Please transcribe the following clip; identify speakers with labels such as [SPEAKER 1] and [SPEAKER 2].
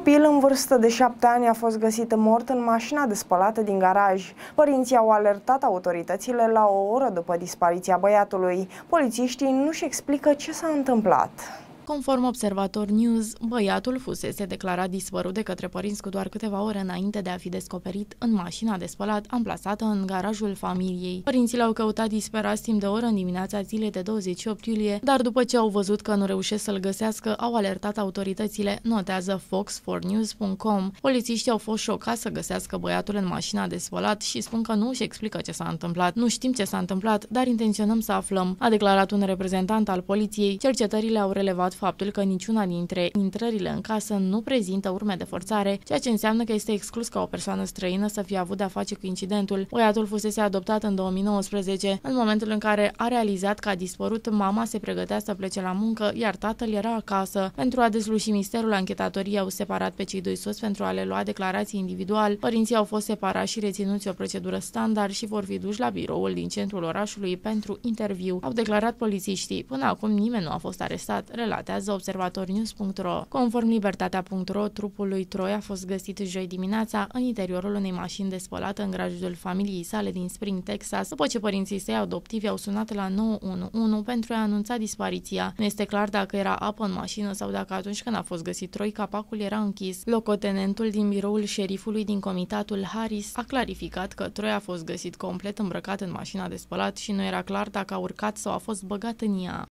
[SPEAKER 1] copil în vârstă de 7 ani a fost găsit mort în mașina despălată din garaj. Părinții au alertat autoritățile la o oră după dispariția băiatului. Polițiștii nu-și explică ce s-a întâmplat.
[SPEAKER 2] Conform Observator News, băiatul fusese declarat dispărut de către părinți cu doar câteva ore înainte de a fi descoperit în mașina de spălat amplasată în garajul familiei. Părinții l-au căutat disperați timp de o oră în dimineața zilei de 28 iulie, dar după ce au văzut că nu reușesc să-l găsească, au alertat autoritățile, notează Fox4News.com. Polițiștii au fost șocați să găsească băiatul în mașina de spălat și spun că nu își explică ce s-a întâmplat. Nu știm ce s-a întâmplat, dar intenționăm să aflăm, a declarat un reprezentant al poliției. Cercetările au relevat faptul că niciuna dintre intrările în casă nu prezintă urme de forțare, ceea ce înseamnă că este exclus ca o persoană străină să fie avut de-a face cu incidentul. Băiatul fusese adoptat în 2019. În momentul în care a realizat că a dispărut, mama se pregătea să plece la muncă, iar tatăl era acasă. Pentru a dezluși misterul, anchetatorii au separat pe cei doi soți pentru a le lua declarații individual. Părinții au fost separați și reținuți o procedură standard și vor fi duși la biroul din centrul orașului pentru interviu, au declarat polițiștii. Până acum nimeni nu a fost arestat, relatează observatornews.ro. Conform libertatea.ro, trupul lui Troy a fost găsit joi dimineața în interiorul unei mașini despălată în garajul familiei sale din Spring, Texas, după ce părinții săi adoptivi au sunat la 911 pentru a anunța dispariția. Nu este clar dacă era apă în mașină sau dacă atunci când a fost găsit Troy, capacul era închis. Locotenentul din biroul șerifului din comitatul Harris a clarificat că Troy a fost găsit complet îmbrăcat în mașina de spălat și nu era clar dacă a urcat sau a fost băgat în ea.